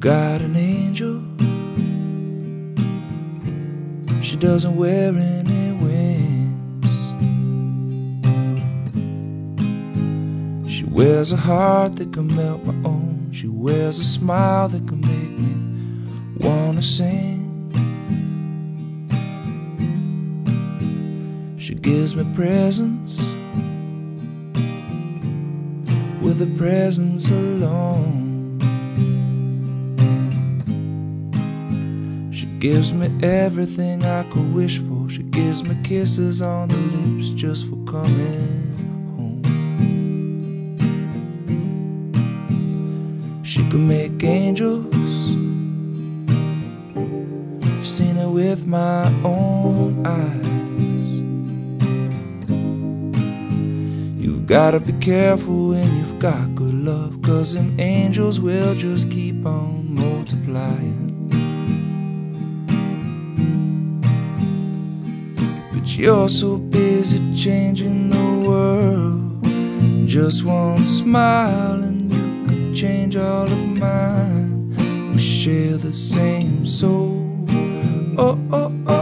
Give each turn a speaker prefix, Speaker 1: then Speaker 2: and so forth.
Speaker 1: got an angel. She doesn't wear any wings. She wears a heart that can melt my own. She wears a smile that can make me wanna sing. She gives me presents with a presence alone. She gives me everything I could wish for. She gives me kisses on the lips just for coming home. She can make angels. I've seen it with my own eyes. You've gotta be careful when you've got good love, 'cause them angels will just keep on multiplying. But you're so busy changing the world. Just one smile and you could change all of mine. We share the same soul. Oh, oh, oh.